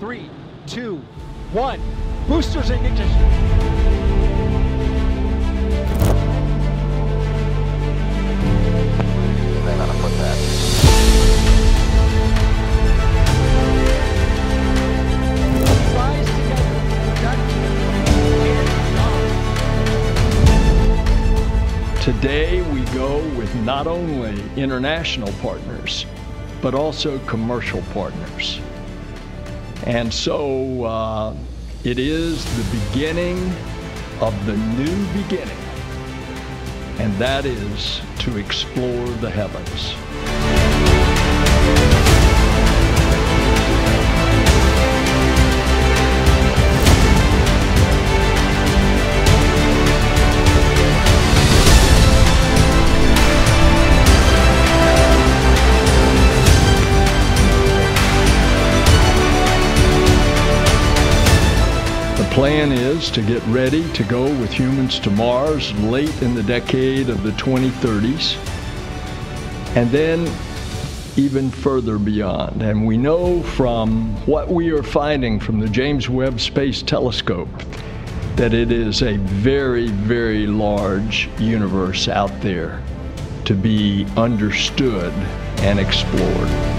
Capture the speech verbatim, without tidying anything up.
Three, two, one. Boosters ignition. Today we go with not only international partners, but also commercial partners. And so uh, it is the beginning of the new beginning, and that is to explore the heavens. The plan is to get ready to go with humans to Mars late in the decade of the twenty thirties, and then even further beyond. And we know from what we are finding from the James Webb Space Telescope that it is a very, very large universe out there to be understood and explored.